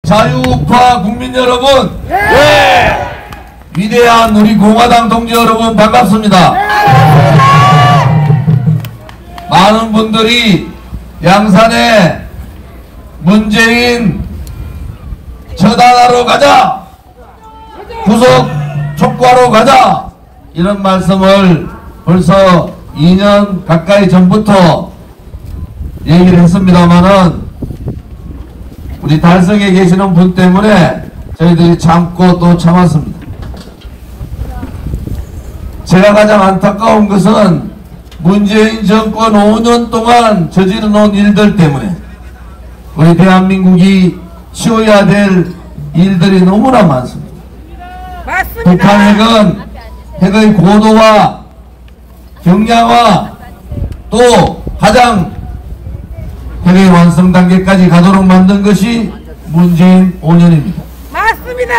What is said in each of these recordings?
자유우파 국민 여러분, 위대한 우리 공화당 동지 여러분 반갑습니다. 많은 분들이 양산에 문재인 처단하러 가자, 구속 촉구하러 가자, 이런 말씀을 벌써 2년 가까이 전부터 얘기를 했습니다마는 우리 달성에 계시는 분 때문에 저희들이 참고 또 참았습니다. 제가 가장 안타까운 것은 문재인 정권 5년 동안 저지른 놓은 일들 때문에 우리 대한민국이 치워야 될 일들이 너무나 많습니다. 맞습니다. 북한 핵은 핵의 고도와 경량화 또 가장 핵의 완성 단계까지 가도록 만든 것이 문재인 5년입니다. 맞습니다.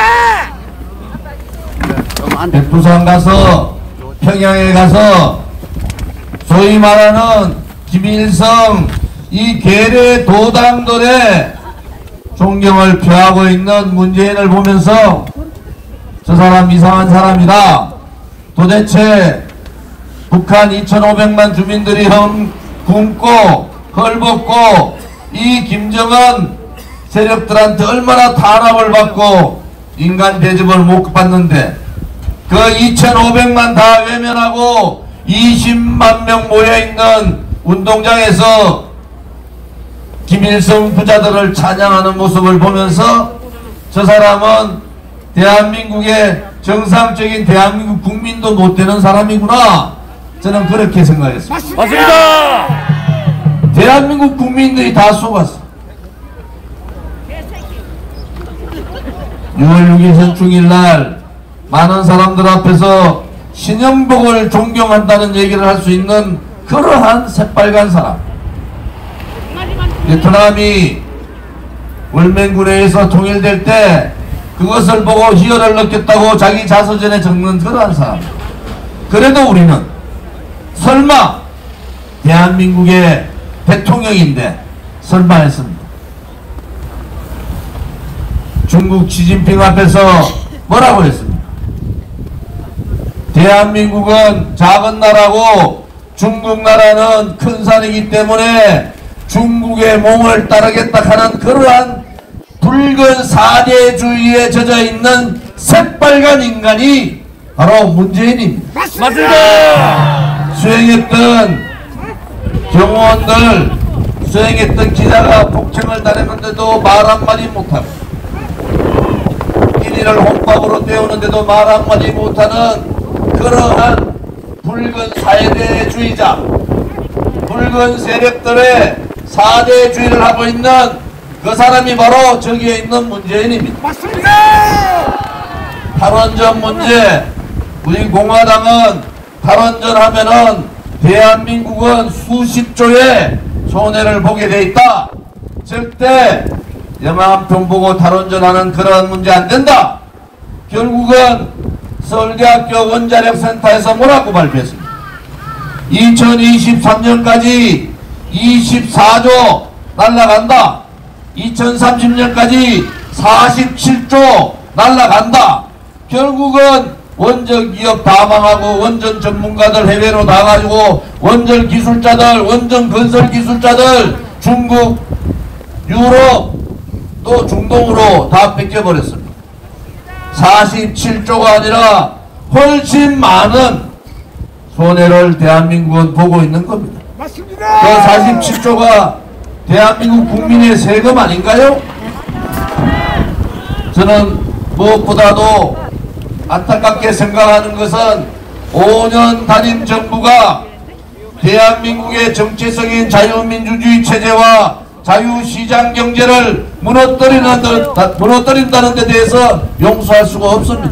백두산 가서 평양에 가서 소위 말하는 김일성 이 괴뢰 도당들의 존경을 표하고 있는 문재인을 보면서 저 사람 이상한 사람이다. 도대체 북한 2,500만 주민들이 굶고 헐벗고 이 김정은 세력들한테 얼마나 탄압을 받고 인간 대접을 못 받는데 그 2,500만 다 외면하고 20만 명 모여있는 운동장에서 김일성 부자들을 찬양하는 모습을 보면서 저 사람은 대한민국의 정상적인 대한민국 국민도 못 되는 사람이구나, 저는 그렇게 생각했습니다. 맞습니다. 대한민국 국민들이 다 속았어. 6월 6일 현충일날 많은 사람들 앞에서 신영복을 존경한다는 얘기를 할 수 있는 그러한 새빨간 사람, 베트남이 월맹군에서 통일될 때 그것을 보고 희열을 느꼈다고 자기 자서전에 적는 그러한 사람. 그래도 우리는 설마 대한민국의 대통령인데 설마 했습니다. 중국 시진핑 앞에서 뭐라고 했습니까? 대한민국은 작은 나라고 중국 나라는 큰 산이기 때문에 중국의 몸을 따르겠다 하는 그러한 붉은 사대주의에 젖어있는 새빨간 인간이 바로 문재인입니다. 맞습니다. 수행했던 경호원들, 수행했던 기자가 폭행을 당했는데도 말 한마디 못하고 끼니를 혼밥으로 때우는데도 말 한마디 못하는 그러한 붉은 사대주의자, 붉은 세력들의 사대주의를 하고 있는 그 사람이 바로 저기에 있는 문재인입니다. 맞습니다. 탈원전 문제, 우리 공화당은 탈원전 하면은 대한민국은 수십조의 손해를 보게 돼 있다. 절대 영화 한 편 보고 탈원전하는 그런 문제 안 된다. 결국은 서울대학교 원자력센터에서 뭐라고 발표했습니다. 2023년까지 24조 날라간다. 2030년까지 47조 날라간다. 결국은 원전 기업 다 망하고 원전 전문가들 해외로 나가지고 원전 기술자들, 원전 건설 기술자들 중국, 유럽 또 중동으로 다 뺏겨버렸습니다. 47조가 아니라 훨씬 많은 손해를 대한민국은 보고 있는 겁니다. 맞습니다. 그 47조가 대한민국 국민의 세금 아닌가요? 저는 무엇보다도 안타깝게 생각하는 것은 5년 단임 정부가 대한민국의 정체성인 자유민주주의 체제와 자유시장 경제를 무너뜨린다는 데 대해서 용서할 수가 없습니다.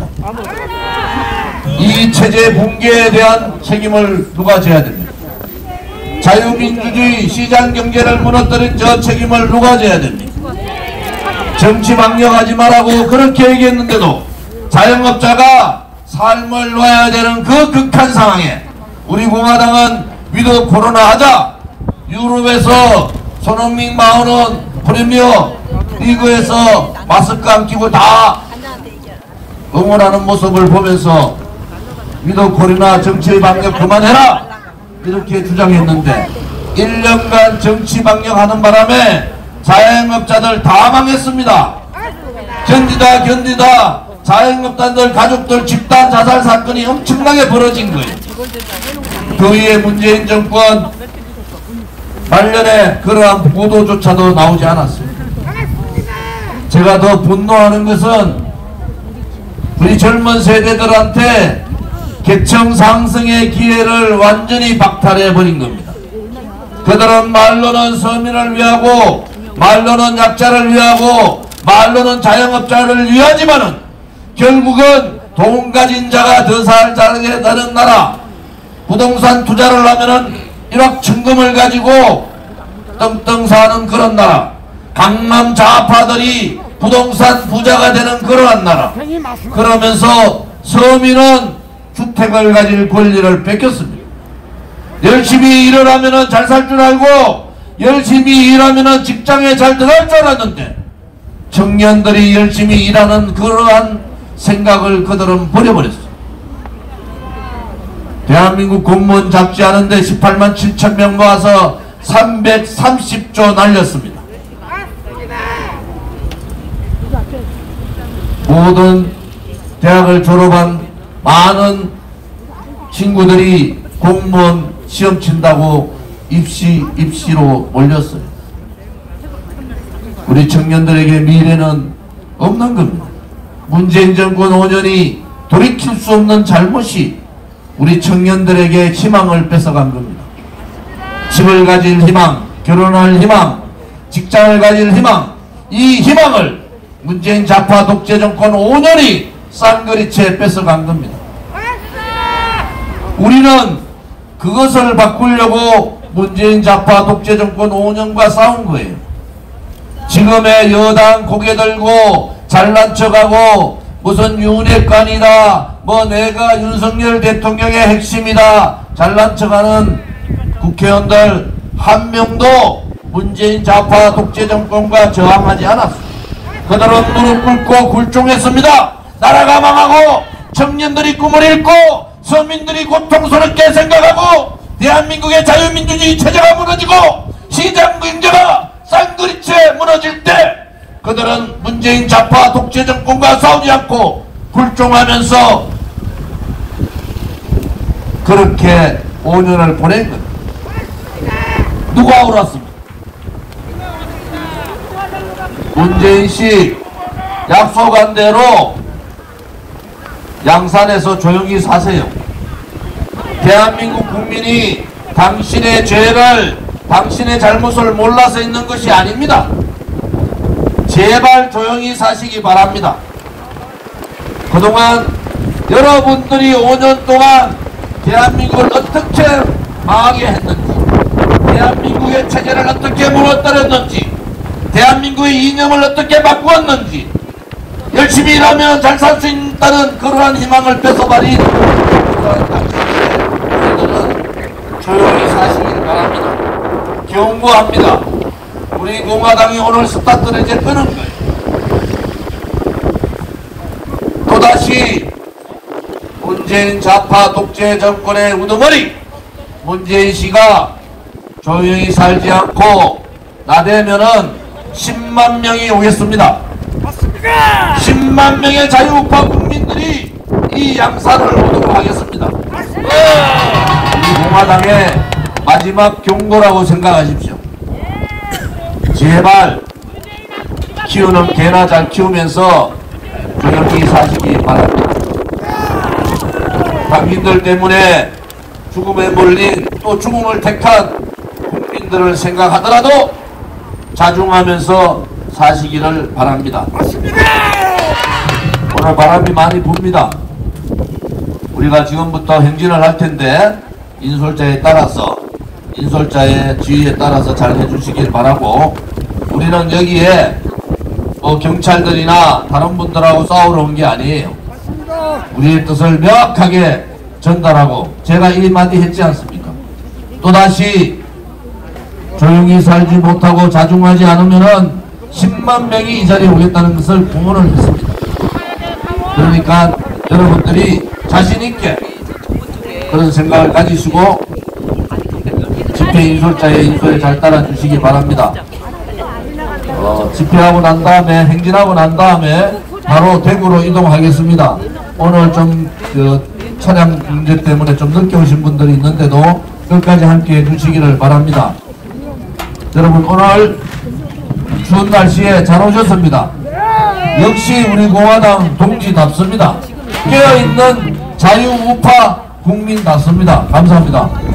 이 체제 붕괴에 대한 책임을 누가 져야 됩니까? 자유민주주의 시장경제를 무너뜨린 저 책임을 누가 져야 됩니까? 정치 망령하지 말라고 그렇게 얘기했는데도 자영업자가 삶을 놓아야 되는 그 극한 상황에 우리 공화당은 위드 코로나 하자, 유럽에서 손흥민 40원 프리미어 리그에서 마스크 안 끼고 다 응원하는 모습을 보면서 위도 코로나 정치 방역 그만해라 이렇게 주장했는데 1년간 정치 방역하는 바람에 자영업자들 다 망했습니다. 견디다 자영업자들 가족들 집단 자살 사건이 엄청나게 벌어진 거예요. 그 위에 문재인 정권 말년에 그러한 보도조차도 나오지 않았습니다. 제가 더 분노하는 것은 우리 젊은 세대들한테 계층 상승의 기회를 완전히 박탈해버린 겁니다. 그들은 말로는 서민을 위하고 말로는 약자를 위하고 말로는 자영업자를 위하지만은 결국은 돈 가진 자가 더 살게 되는 나라, 부동산 투자를 하면은 1억 천금을 가지고 떵떵 사는 그런 나라, 강남 좌파들이 부동산 부자가 되는 그러한 나라. 그러면서 서민은 주택을 가질 권리를 뺏겼습니다. 열심히 일을 하면은 잘 살 줄 알고 열심히 일하면은 직장에 잘 들어갈 줄 알았는데 청년들이 열심히 일하는 그러한 생각을 그들은 버려버렸어요. 대한민국 공무원 잡지 않은데 18만 7천 명 모아서 330조 날렸습니다. 모든 대학을 졸업한 많은 친구들이 공무원 시험 친다고 입시로 몰렸어요. 우리 청년들에게 미래는 없는 겁니다. 문재인 정권 5년이 돌이킬 수 없는 잘못이 우리 청년들에게 희망을 뺏어간 겁니다. 집을 가질 희망, 결혼할 희망, 직장을 가질 희망, 이 희망을 문재인 좌파 독재 정권 5년이 쌍거리채 뺏어간 겁니다. 우리는 그것을 바꾸려고 문재인 좌파 독재 정권 5년과 싸운 거예요. 지금의 여당 고개 들고 잘난 척하고 무슨 윤핵관이다, 뭐 내가 윤석열 대통령의 핵심이다 잘난 척하는 국회의원들 한 명도 문재인 좌파 독재 정권과 저항하지 않았습니다. 그들은 무릎 꿇고 굴종했습니다. 나라가 망하고 청년들이 꿈을 잃고 서민들이 고통스럽게 생각하고 대한민국의 자유민주주의 체제가 무너지고 시장 경제가 쌍그리째 무너질 때 그들은 문재인 좌파 독재 정권과 싸우지 않고 굴종하면서 그렇게 5년을 보낸 겁니다. 누가 울었습니까? 문재인씨 약속한 대로 양산에서 조용히 사세요. 대한민국 국민이 당신의 죄를, 당신의 잘못을 몰라서 있는 것이 아닙니다. 제발 조용히 사시기 바랍니다. 그동안 여러분들이 5년 동안 대한민국을 어떻게 망하게 했는지, 대한민국의 체제를 어떻게 무너뜨렸는지, 대한민국의 이념을 어떻게 바꾸었는지, 열심히 일하면 잘 살 수 있다는 그러한 희망을 뺏어버린 당신들은 조용히 사시길 바랍니다. 경고합니다. 우리 공화당이 오늘 스타트를 이제 끄는 거예요. 또다시 문재인 좌파 독재 정권의 우두머리 문재인 씨가 조용히 살지 않고 나대면은 10만 명이 오겠습니다. 10만 명의 자유우파 국민들이 이 양산을 오도록 하겠습니다. 우리 공화당의 마지막 경고라고 생각하십시오. 제발 키우는 개나 잘 키우면서 조용히 사시기 바랍니다. 당신들 때문에 죽음에 몰린 또 죽음을 택한 국민들을 생각하더라도 자중하면서 사시기를 바랍니다. 오늘 바람이 많이 붑니다. 우리가 지금부터 행진을 할 텐데 인솔자에 따라서 인솔자의 지휘에 따라서 잘 해주시길 바라고, 우리는 여기에 뭐 경찰들이나 다른 분들하고 싸우러 온 게 아니에요. 우리의 뜻을 명확하게 전달하고, 제가 이 마디 했지 않습니까? 또다시 조용히 살지 못하고 자중하지 않으면은 10만 명이 이 자리에 오겠다는 것을 공언을 했습니다. 그러니까 여러분들이 자신있게 그런 생각을 가지시고 집회 인솔자의 인솔에 잘 따라주시기 바랍니다. 집회하고 난 다음에 행진하고 난 다음에 바로 대구로 이동하겠습니다. 오늘 좀 차량 문제 때문에 좀 늦게 오신 분들이 있는데도 끝까지 함께 해주시기를 바랍니다. 여러분 오늘 추운 날씨에 잘 오셨습니다. 역시 우리 공화당 동지답습니다. 깨어있는 자유우파 국민답습니다. 감사합니다.